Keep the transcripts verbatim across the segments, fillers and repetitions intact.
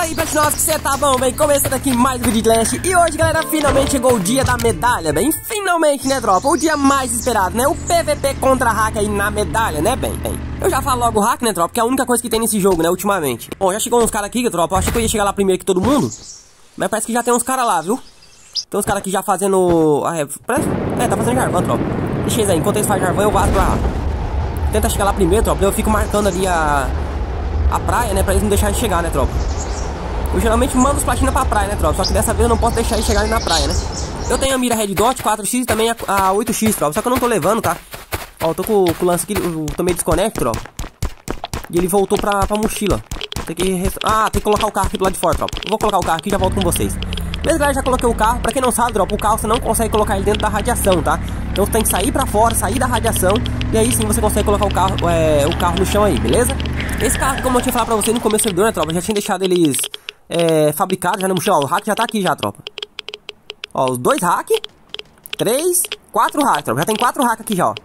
aí, Platinosos, que você tá bom, bem? Começando aqui mais um vídeo de Leste. E hoje, galera, finalmente chegou o dia da medalha, bem? Finalmente, né, tropa? O dia mais esperado, né? O P V P contra hack aí na medalha, né, bem? bem. Eu já falo logo hack, né, tropa? Que é a única coisa que tem nesse jogo, né, ultimamente. Bom, já chegou uns caras aqui, tropa. Eu achei que eu ia chegar lá primeiro que todo mundo. Mas parece que já tem uns caras lá, viu? Tem uns caras aqui já fazendo... Ah, é, parece... é, tá fazendo jarvão, tropa. Deixa eles aí, enquanto eles fazem jarvão, eu vazo pra... Tenta chegar lá primeiro, tropa. Eu fico marcando ali a... a praia, né, pra eles não deixarem de chegar, né, tropa. Eu geralmente mando os platinas pra praia, né, tropa. Só que dessa vez eu não posso deixar eles chegarem na praia, né. Eu tenho a mira Red Dot quatro X e também a, a oito X, tropa. Só que eu não tô levando, tá. Ó, eu tô com, com o lance aqui, eu tomei desconect, tropa. E ele voltou pra, pra mochila. Tem que... Ah, tem que colocar o carro aqui do lado de fora, tropa. Eu vou colocar o carro aqui e já volto com vocês. Beleza, galera, já coloquei o carro. Pra quem não sabe, tropa, o carro você não consegue colocar ele dentro da radiação, tá. Então você tem que sair pra fora, sair da radiação. E aí sim você consegue colocar o carro, é, o carro no chão aí, beleza? Esse carro, como eu tinha falado pra vocês no começo do servidor, né, tropa? Eu já tinha deixado eles é, fabricados já no chão. Ó, o hack já tá aqui já, tropa. Ó, os dois hack. Três, quatro hack, tropa. Já tem quatro hack aqui já, ó.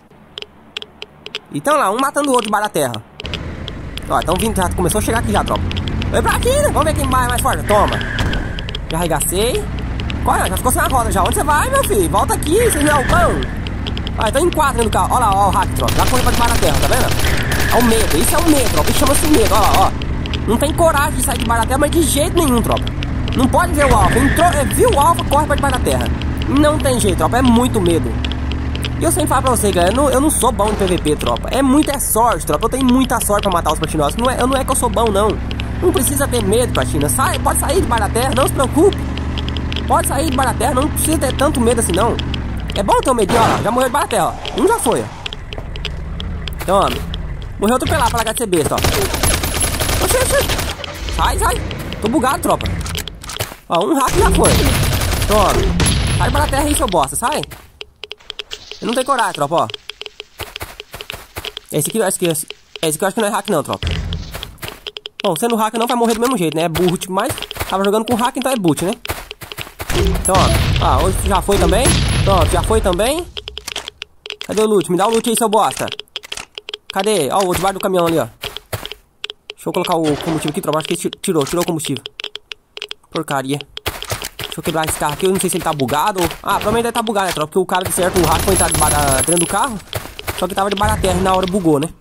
Então lá, um matando o outro debaixo da terra. Ó, então vindo, já começou a chegar aqui já, tropa. Vem pra aqui, né? Vamos ver quem vai mais forte. Toma. Já arregacei. Olha, já ficou sem a roda já. Onde você vai, meu filho? Volta aqui, vocês não é o pão. Ah, então em quatro dentro do carro. Olha lá, ó, o hack, tropa. Já correu pra debaixo da terra, tá vendo? É o medo, isso é o medo, tropa. Isso chama-se medo, olha lá, ó. Não tem coragem de sair debaixo da terra, mas de jeito nenhum, tropa. Não pode ver o alvo. Entrou, é, viu o alvo, corre pra debaixo da terra. Não tem jeito, tropa. É muito medo. E eu sempre falo pra você, galera, eu não, eu não sou bom em P V P, tropa. É muita sorte, tropa. Eu tenho muita sorte pra matar os platinosos. Não é, eu não é que eu sou bom, não. Não precisa ter medo, platina. Sai, pode sair debaixo da terra, não se preocupe. Pode sair debaixo da terra, não precisa ter tanto medo assim, não. É bom ter um medinho, ó. Já morreu debaixo da terra, ó. Um já foi, ó. Então, ó. Morreu outro pelado pra largar de ser besta, ó. Oxê, oxê. Sai, sai. Tô bugado, tropa. Ó, um hack já foi. Então, ó. Sai debaixo da terra aí, seu bosta, sai. Eu não tenho coragem, tropa, ó. Esse aqui, esse aqui, esse aqui eu acho que não é hack não, tropa. Bom, sendo hack não vai morrer do mesmo jeito, né? É boot, mas tava jogando com hack, então é boot, né? Então, ó. Ah, hoje já foi também. Pronto, já foi também. Cadê o loot? Me dá o loot aí, seu bosta. Cadê? Ó, o outro debaixo do caminhão ali, ó. Deixa eu colocar o combustível aqui, tropa. Acho que ele tirou, tirou o combustível. Porcaria. Deixa eu quebrar esse carro aqui. Eu não sei se ele tá bugado. Ah, provavelmente deve tá bugado, né, tropa? Porque o cara de certo, o hack foi entrar debaixo da, dentro do carro. Só que tava debaixo da terra e na hora bugou, né?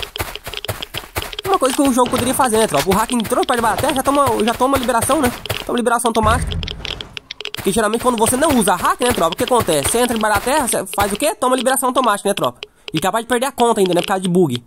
Uma coisa que o jogo poderia fazer, né, tropa? O hack entrou para debaixo da terra, já toma, já toma liberação, né? Toma liberação automática. Porque geralmente quando você não usa hack, né, tropa? O que acontece? Você entra debaixo da terra, você faz o quê? Toma liberação automática, né, tropa? E capaz de perder a conta ainda, né? Por causa de bug.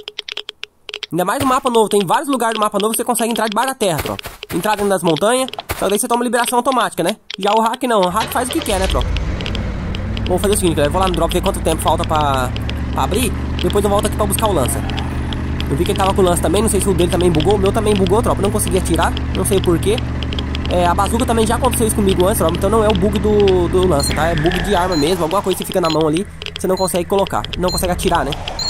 Ainda mais no mapa novo. Tem vários lugares do mapa novo que você consegue entrar debaixo da terra, tropa. Entrar dentro das montanhas. Só daí você toma liberação automática, né? Já o hack não. O hack faz o que quer, né, tropa? Vou fazer o seguinte, galera. Eu vou lá no drop ver quanto tempo falta pra, pra abrir. Depois eu volto aqui pra buscar o lança. Eu vi que ele tava com o lança também. Não sei se o dele também bugou. O meu também bugou, tropa. Eu não consegui atirar. Não sei o porquê. É, a bazuca também já aconteceu isso comigo antes, tropa. Então não é o bug do, do lança, tá? É bug de arma mesmo. Alguma coisa que fica na mão ali. Você não consegue colocar. Não consegue atirar, né?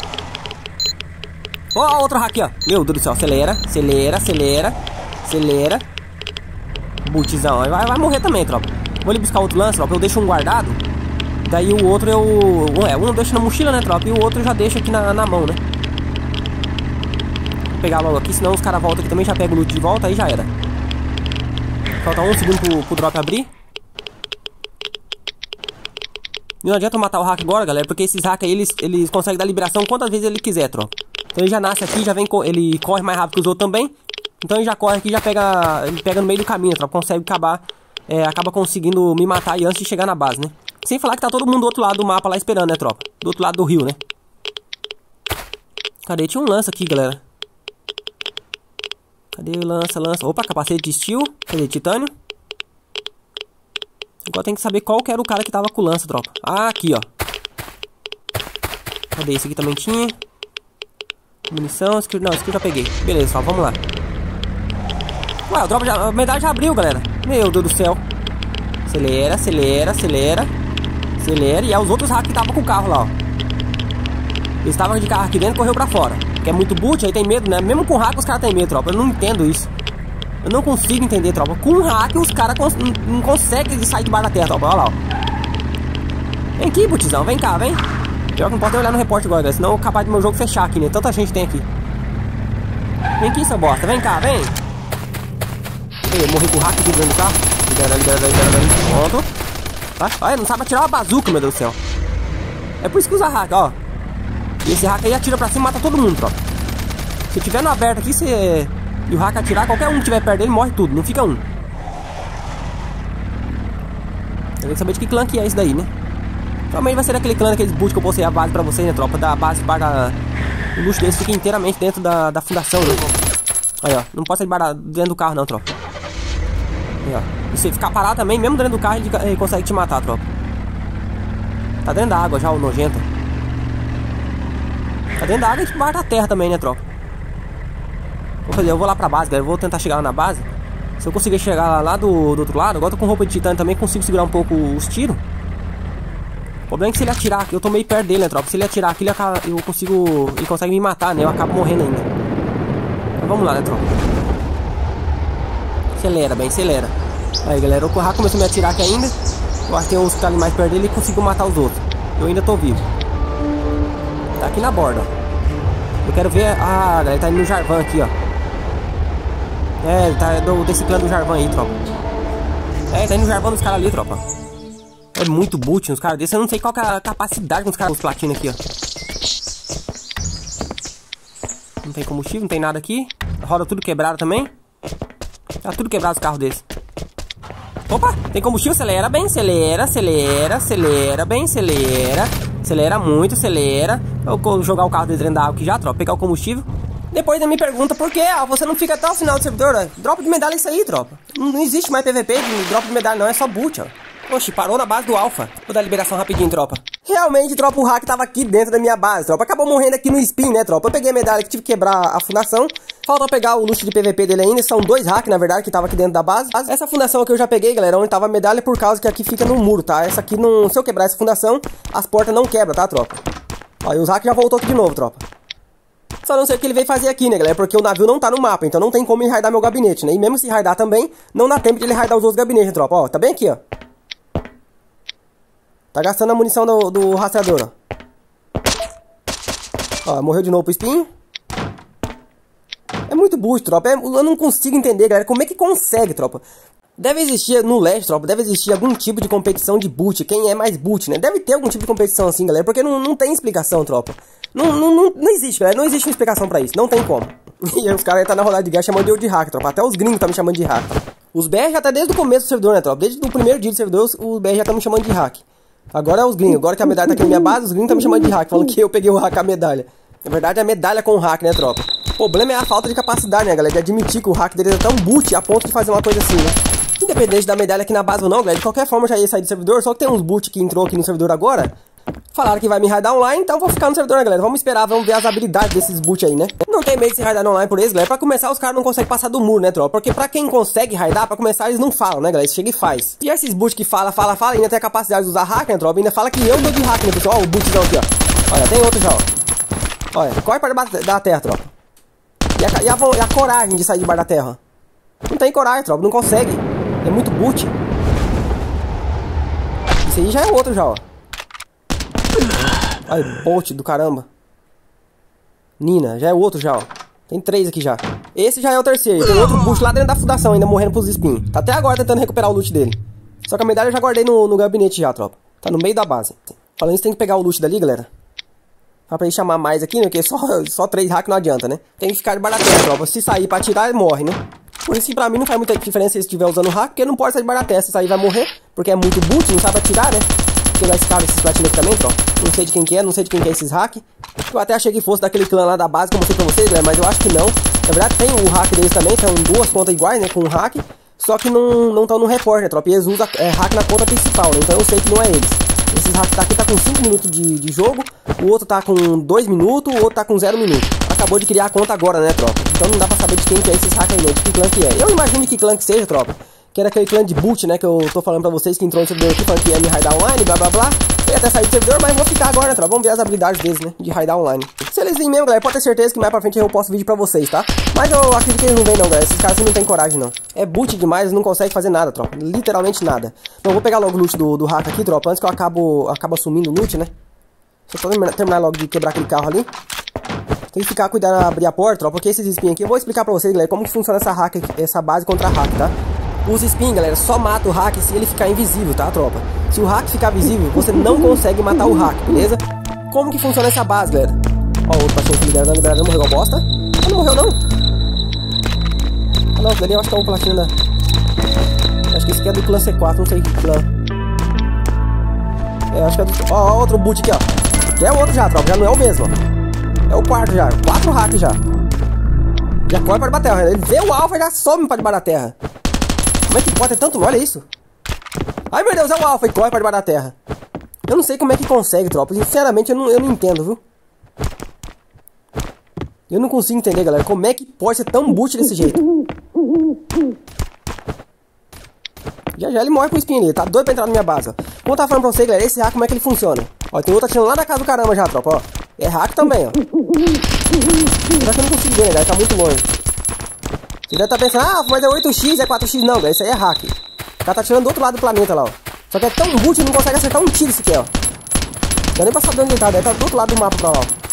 Ó, oh, outro hack, ó. Meu Deus do céu. Acelera, acelera, acelera. Acelera. Butizão. Vai, vai morrer também, tropa. Vou ali buscar outro lance, tropa. Eu deixo um guardado. Daí o outro eu... É, um eu deixo na mochila, né, tropa? E o outro eu já deixo aqui na, na mão, né? Vou pegar logo aqui, senão os caras voltam aqui também. Já pega o loot de volta, aí já era. Falta um segundo pro, pro drop abrir. E não adianta matar o hack agora, galera. Porque esses hack aí, eles, eles conseguem dar liberação quantas vezes ele quiser, tropa. Então ele já nasce aqui, já vem, ele corre mais rápido que os outros também. Então ele já corre aqui, já pega, ele pega no meio do caminho, tropa. Consegue acabar, é, acaba conseguindo me matar aí antes de chegar na base, né? Sem falar que tá todo mundo do outro lado do mapa lá esperando, né, tropa? Do outro lado do rio, né? Cadê? Tinha um lança aqui, galera. Cadê o lança, lança? Opa, capacete de steel. Cadê? Titânio. Agora tem que saber qual que era o cara que tava com o lança, tropa. Ah, aqui, ó. Cadê? Esse aqui também tinha. Munição, esse aqui, não, esse aqui eu já peguei. Beleza, só, vamos lá. Ué, o drop já, a medalha já abriu, galera. Meu Deus do céu. Acelera, acelera, acelera. Acelera. E é os outros hacks que estavam com o carro lá, ó. Eles estavam de carro aqui dentro e correu pra fora. Que é muito boot, aí tem medo, né? Mesmo com hack os caras têm medo, tropa. Eu não entendo isso. Eu não consigo entender, tropa. Com hack os caras cons não, não conseguem sair debaixo da terra, tropa. Olha lá, ó. Vem aqui, butizão. Vem cá, vem. Pior que não posso olhar no repórter agora, galera. Senão eu capaz de meu jogo fechar aqui, né? Tanta gente tem aqui. Vem aqui, seu bosta. Vem cá, vem. peguei, morri com o hack aqui dentro do carro. Libera, libera, libera, libera. Pronto. Tá? Olha, não sabe atirar uma bazuca, meu Deus do céu. É por isso que usa hack, ó. E esse hack aí atira pra cima e mata todo mundo, tropa. Se tiver no aberto aqui, você... e o hack atirar, qualquer um que tiver perto dele morre tudo, não fica um. Eu tenho que saber de que clã que é esse daí, né? Provavelmente vai ser aquele clã, aqueles boot que eu postei a base pra vocês, né, tropa? Da base para... O luxo desse fica inteiramente dentro da, da fundação, né? Aí, ó. Não pode sair dentro do carro, não, tropa. Aí, ó. E se ficar parado também, mesmo dentro do carro, ele, ele consegue te matar, tropa. Tá dentro da água já, o nojento. Tá dentro da água e debaixo da terra também, né, tropa? Vou fazer, eu vou lá pra base, galera. Eu vou tentar chegar lá na base. Se eu conseguir chegar lá, lá do, do outro lado, agora eu tô com roupa de titânio também, consigo segurar um pouco os tiros. O problema é que se ele atirar aqui, eu tô meio perto dele, né, tropa? Se ele atirar aqui, ele acaba, eu consigo... Ele consegue me matar, né? Eu acabo morrendo ainda. Então vamos lá, né, tropa? Acelera, bem, acelera. Aí, galera, o Corra começou a me atirar aqui ainda. Eu acho que tem uns que tá ali mais perto dele e consigo matar os outros. Eu ainda tô vivo. Tá aqui na borda, ó. Eu quero ver... Ah, galera, ele tá indo no Jarvan aqui, ó. É, ele tá do, desse clã do Jarvan aí, tropa. É, ele tá indo no Jarvan dos caras ali, tropa. É muito boot nos caras desses. Eu não sei qual que é a capacidade dos caras dos platinos aqui, ó. Não tem combustível, não tem nada aqui. Roda tudo quebrado também. Tá tudo quebrado os carros desses. Opa, tem combustível, acelera bem, acelera, acelera, acelera bem, acelera. Acelera muito, acelera. Eu vou jogar o carro dentro da água aqui já, tropa. Pegar o combustível. Depois ele me pergunta por que ah, você não fica até o final do servidor, ó. Drop de medalha é isso aí, tropa. Não, não existe mais P V P de drop de medalha não, é só boot, ó. Oxi, parou na base do Alpha. Vou dar liberação rapidinho, tropa. Realmente, tropa, o hack tava aqui dentro da minha base, tropa. Acabou morrendo aqui no spin, né, tropa? Eu peguei a medalha que tive que quebrar a fundação. Falta pegar o loot de P V P dele ainda. São dois hacks, na verdade, que tava aqui dentro da base. Essa fundação aqui eu já peguei, galera, onde tava a medalha, por causa que aqui fica no muro, tá? Essa aqui, não... se eu quebrar essa fundação, as portas não quebram, tá, tropa? Ó, e os hacks já voltou aqui de novo, tropa. Só não sei o que ele veio fazer aqui, né, galera? Porque o navio não tá no mapa, então não tem como ele raidar meu gabinete, né? E mesmo se raidar também, não dá tempo de ele raidar os outros gabinetes, tropa. Ó, tá bem aqui, ó. Tá gastando a munição do, do rastreador, ó. Ó, morreu de novo pro espinho. É muito boost, tropa. É, eu não consigo entender, galera, como é que consegue, tropa. Deve existir, no leste, tropa, deve existir algum tipo de competição de boot. Quem é mais boot, né? Deve ter algum tipo de competição assim, galera, porque não, não tem explicação, tropa. Não, não, não, não existe, galera. Não existe uma explicação pra isso. Não tem como. E aí os caras aí tá na rodada de guerra chamando eu de hack, tropa. Até os gringos tá me chamando de hack. Os B R já tá desde o começo do servidor, né, tropa? Desde o primeiro dia do servidor, os B R já tá me chamando de hack. Agora é os gringos. Agora que a medalha tá aqui na minha base, os gringos tá me chamando de hack. Falando que eu peguei o hack, a medalha. Na verdade é a medalha com o hack, né, tropa? O problema é a falta de capacidade, né, galera? De admitir que o hack dele é tão boot a ponto de fazer uma coisa assim, né? Independente da medalha aqui na base ou não, galera, de qualquer forma eu já ia sair do servidor. Só que tem uns boot que entrou aqui no servidor agora. Falaram que vai me raidar online, então vou ficar no servidor, né, galera? Vamos esperar, vamos ver as habilidades desses boot aí, né? Não tem medo de se raidar online por eles, galera. Pra começar, os caras não conseguem passar do muro, né, tropa? Porque pra quem consegue raidar, pra começar, eles não falam, né, galera? Eles chegam e faz. E esses boot que fala, fala, fala, ainda tem a capacidade de usar hack, né, tropa? Ainda fala que eu dou de hack, né, pessoal? Ó, o bootzão aqui, ó. Olha, tem outro já, ó. Olha, corre para debaixo da terra, tropa. E a, e, a, e a coragem de sair debaixo da terra? Não tem coragem, tropa, não consegue. É muito boot. Esse aí já é outro já, ó. Olha, bolt do caramba. Nina, já é outro já, ó. Tem três aqui já. Esse já é o terceiro. Tem outro boost lá dentro da fundação, ainda morrendo pros espinhos. Tá até agora tentando recuperar o loot dele. Só que a medalha eu já guardei no, no gabinete já, tropa. Tá no meio da base. Falando isso, tem que pegar o loot dali, galera. Pra ele chamar mais aqui, né? Porque só, só três hacks não adianta, né? Tem que ficar debaixo da terra, tropa. Se sair pra atirar, ele morre, né? Por isso que pra mim não faz muita diferença se ele estiver usando hack, porque não pode sair debaixo da terra. Se sair vai morrer, porque é muito boot, não sabe atirar, né? Pegar esse cara, esses platinos aqui também, tropa. Não sei de quem que é, não sei de quem que é esses hack. Eu até achei que fosse daquele clã lá da base, como eu mostrei pra vocês, galera, mas eu acho que não. Na verdade tem o hack deles também, são duas contas iguais, né, com um hack. Só que não estão no report, né, tropa? E eles usam é, hack na conta principal, né? Então eu sei que não é eles. Esses hacks daqui tá com cinco minutos de, de jogo, o outro tá com dois minutos, o outro tá com zero minutos. Acabou de criar a conta agora, né, tropa? Então não dá pra saber de quem que é esses hacks aí, né? De que clã que é. Eu imagino que clã que seja, tropa. Que era aquele clã de boot, né? Que eu tô falando pra vocês que entrou no servidor aqui falando que ia me raidar online, blá blá blá. Eu ia até sair do servidor, mas vou ficar agora, né, tropa? Vamos ver as habilidades deles, né? De raidar online. Se eles virem mesmo, galera, pode ter certeza que mais pra frente eu posto vídeo pra vocês, tá? Mas eu acredito que eles não vêm não, galera. Esses caras assim não tem coragem, não. É boot demais, não consegue fazer nada, tropa. Literalmente nada. Então eu vou pegar logo o loot do, do hack aqui, tropa. Antes que eu acabo, acabo assumindo o loot, né? Deixa eu só terminar logo de quebrar aquele carro ali. Tem que ficar cuidando de abrir a porta, tropa. Porque esses espinhos aqui, eu vou explicar pra vocês, galera, como que funciona essa hack, essa base contra hack, tá? Os spin, galera, só mata o hack se ele ficar invisível, tá, tropa? Se o hack ficar visível, você não consegue matar o hack, beleza? Como que funciona essa base, galera? Ó, o outro paciente liberado, liberado, não morreu igual bosta. Ah, não morreu, não. Ah, não, aquele eu acho que é o platina da... Acho que esse aqui é do clã C quatro, não sei que clã. É, acho que é do... Ó, ó, outro boot aqui, ó. Já é o outro já, tropa, já não é o mesmo, ó. É o quarto já, quatro hacks já. Já corre pra debaixo da terra, ele vê o alfa e já some pra debaixo da terra. Como é que pode ter tanto? Olha isso. Ai, meu Deus, é o alfa e corre pra debaixo da terra. Eu não sei como é que consegue, tropa. Sinceramente, eu não, eu não entendo, viu? Eu não consigo entender, galera. Como é que pode ser tão boot desse jeito? Já já ele morre com o spin ali. Tá doido pra entrar na minha base, ó. Como eu tava falando pra você, galera, esse hack, como é que ele funciona? Ó, tem outro atirando lá na casa do caramba já, tropa, ó. É hack também, ó. Será que eu não consigo ver, né, galera? Tá muito longe. Você deve estar pensando, ah, mas é oito x, é quatro x. Não, galera, isso aí é hack. O cara tá tirando do outro lado do planeta lá, ó. Só que é tão boot que não consegue acertar um tiro sequer, ó. Não dá nem pra saber onde ele tá, deve tá do outro lado do mapa pra lá, ó.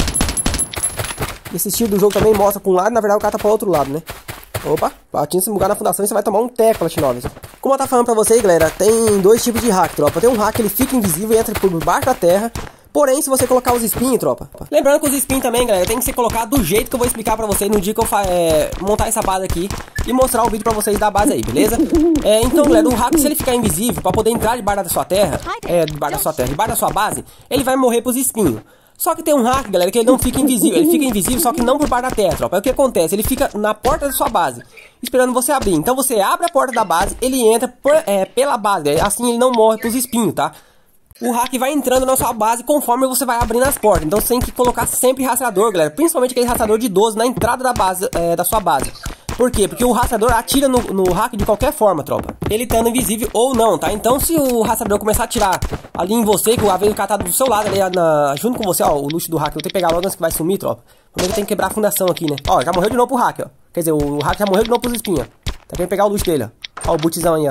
Esse estilo do jogo também mostra pra um lado, na verdade o cara tá pro outro lado, né? Opa, platina se bugar na fundação e você vai tomar um teco, Platinovis. Como eu tava falando pra vocês, galera, tem dois tipos de hack, tropa. Tem um hack que ele fica invisível e entra por baixo da terra. Porém, se você colocar os spin, tropa. Lembrando que os spin também, galera, tem que ser colocado do jeito que eu vou explicar pra vocês no dia que eu é, montar essa base aqui e mostrar o vídeo pra vocês da base aí, beleza? É, então, galera, o hack, se ele ficar invisível pra poder entrar debaixo da sua terra, é, debaixo da sua terra, debaixo da sua base, ele vai morrer pros espinhos. Só que tem um hack, galera, que ele não fica invisível. Ele fica invisível, só que não por baixo da terra, tropa. Aí o que acontece? Ele fica na porta da sua base, esperando você abrir. Então você abre a porta da base, ele entra por, é, pela base. Assim ele não morre pros espinhos, tá? O hack vai entrando na sua base conforme você vai abrindo as portas. Então você tem que colocar sempre rastreador, galera. Principalmente aquele rastreador de doze na entrada da base, é, da sua base. Por quê? Porque o rastreador atira no, no hack de qualquer forma, tropa. Ele estando invisível ou não, tá? Então se o rastreador começar a atirar ali em você, que o avião cara tá do seu lado ali, na, junto com você, ó, o luxo do hack, eu tenho que pegar logo antes que vai sumir, tropa. Primeiro tem que quebrar a fundação aqui, né? Ó, já morreu de novo pro hack, ó. Quer dizer, o hack já morreu de novo pros espinhos. Tá querendo pegar o luxo dele, ó. Ó o bootzão aí, ó.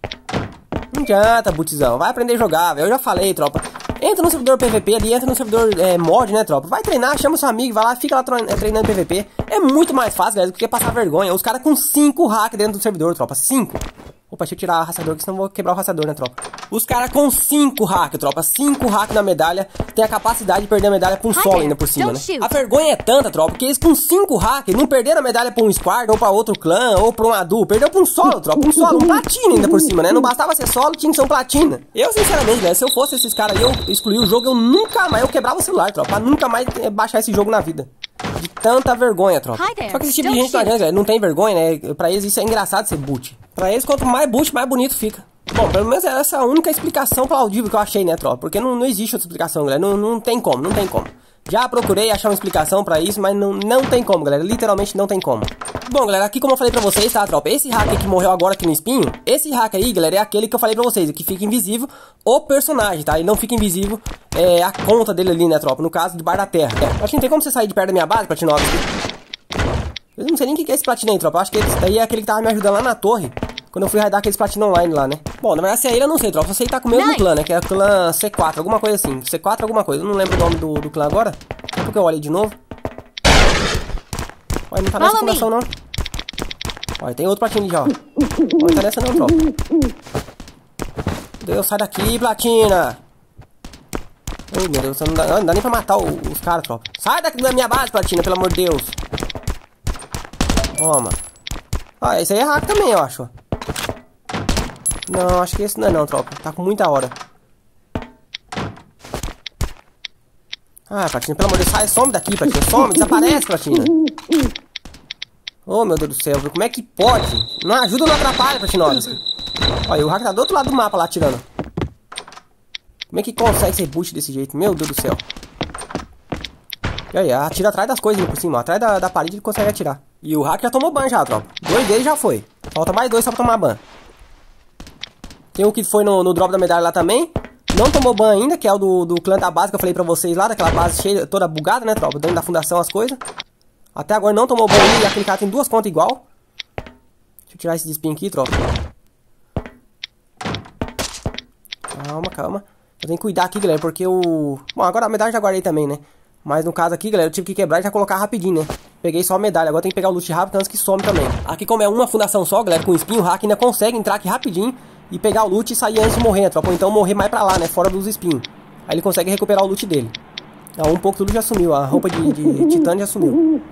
Não adianta, bootzão. Vai aprender a jogar, velho. Eu já falei, tropa. Entra no servidor P V P ali, entra no servidor é, mod, né, tropa? Vai treinar, chama seu amigo, vai lá, fica lá treinando P V P. É muito mais fácil, galera, do que passar vergonha. Os caras com cinco hack dentro do servidor, tropa. cinco. Opa, deixa eu tirar o rastreador, que senão eu vou quebrar o rastreador, né, tropa? Os caras com cinco hack, tropa. cinco hack na medalha, tem a capacidade de perder a medalha pra um solo ainda por cima, né? A vergonha é tanta, tropa, que eles com cinco hack não perderam a medalha pra um squad, ou pra outro clã, ou pra um adu. Perdeu pra um solo, tropa. Um solo, um platina ainda por cima, né? Não bastava ser solo, tinha que ser um platina. Eu, sinceramente, né, se eu fosse esses caras aí, eu excluir o jogo, eu nunca mais, eu quebrava o celular, tropa. Pra nunca mais baixar esse jogo na vida. De tanta vergonha, tropa. Só que esse tipo de gente não adianta, galera, não tem vergonha, né? Pra eles isso é engraçado ser boot. Pra eles, quanto mais boot, mais bonito fica. Bom, pelo menos essa é a única explicação plausível que eu achei, né, tropa? Porque não, não existe outra explicação, galera. Não, não tem como, não tem como. Já procurei achar uma explicação pra isso, mas não, não tem como, galera. Literalmente não tem como. Bom, galera, aqui como eu falei pra vocês, tá, tropa? Esse hack que morreu agora aqui no espinho, esse hack aí, galera, é aquele que eu falei pra vocês, que fica invisível o personagem, tá? Ele não fica invisível é, a conta dele ali, né, tropa? No caso, debaixo da terra. É, acho que não tem como você sair de perto da minha base, Platinovis. Eu não sei nem o que é esse platina aí, tropa. Eu acho que esse daí é aquele que tava me ajudando lá na torre, quando eu fui raidar aqueles platina online lá, né? Bom, na verdade, se é ele eu não sei, tropa. Eu sei que tá com o mesmo clã, né? Que é o clã C quatro, alguma coisa assim. C quatro alguma coisa. Eu não lembro o nome do, do clã agora. Só porque eu olhei de novo. Olha, não tá nessa fundação, não. Olha, tem outro platina ali já, ó. Olha, não tá nessa não, tropa. Deus, sai daqui, platina. Ai, meu Deus, não dá, não dá nem pra matar o, os caras, tropa. Sai daqui da minha base, platina, pelo amor de Deus. Toma. Ah, esse aí é hack também, eu acho. Não, acho que esse não é não, tropa. Tá com muita hora. Ah, platina, pelo amor de Deus, sai, some daqui, platina. Some, desaparece, platina. Oh, meu Deus do céu, como é que pode? Não ajuda ou não atrapalha, Platinovis. Olha, o hack tá do outro lado do mapa lá, atirando. Como é que consegue ser boot desse jeito? Meu Deus do céu. E aí, atira atrás das coisas por cima, ó. Atrás da, da parede ele consegue atirar. E o hack já tomou ban já, tropa. Dois deles já foi. Falta mais dois só pra tomar ban. Tem o que foi no, no drop da medalha lá também. Não tomou ban ainda, que é o do, do clã da base que eu falei pra vocês lá. Daquela base cheia, toda bugada, né, tropa? Dentro da fundação as coisas. Até agora não tomou ban ainda. E aquele cara tem duas contas igual. Deixa eu tirar esse spin aqui, tropa. Calma, calma. Eu tenho que cuidar aqui, galera, porque o... Bom, agora a medalha já guardei também, né? Mas no caso aqui, galera, eu tive que quebrar e já colocar rapidinho, né? Peguei só a medalha, agora tem que pegar o loot rápido antes que some também. Aqui como é uma fundação só, galera, com espinho, o hack ainda consegue entrar aqui rapidinho e pegar o loot e sair antes de morrer, né, tropa? Ou então morrer mais pra lá, né, fora dos espinhos. Aí ele consegue recuperar o loot dele. Ah, um pouco do loot já sumiu, a roupa de, de titânio já sumiu.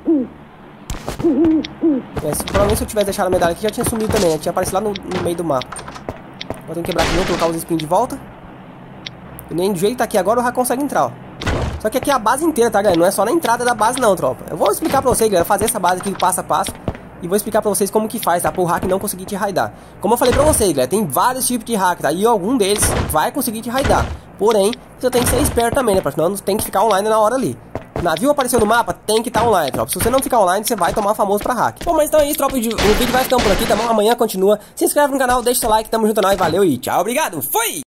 É, se, provavelmente se eu tivesse deixado a medalha aqui já tinha sumido também, né? Tinha aparecido lá no, no meio do mapa. Agora tem que quebrar aqui não, colocar os espinhos de volta. E nem do jeito que tá aqui agora o hack consegue entrar, ó. Só que aqui é a base inteira, tá, galera? Não é só na entrada da base não, tropa. Eu vou explicar pra vocês, galera, fazer essa base aqui passo a passo. E vou explicar pra vocês como que faz, tá? Pro hack não conseguir te raidar. Como eu falei pra vocês, galera, tem vários tipos de hack, tá? E algum deles vai conseguir te raidar. Porém, você tem que ser esperto também, né? Pra senão tem que ficar online na hora ali. O navio apareceu no mapa, tem que estar tá online, tropa. Se você não ficar online, você vai tomar famoso pra hack. Bom, mas então é isso, tropa. O vídeo vai ficando por aqui, tá bom? Amanhã continua. Se inscreve no canal, deixa seu like, tamo junto a nós, valeu e tchau, obrigado, fui!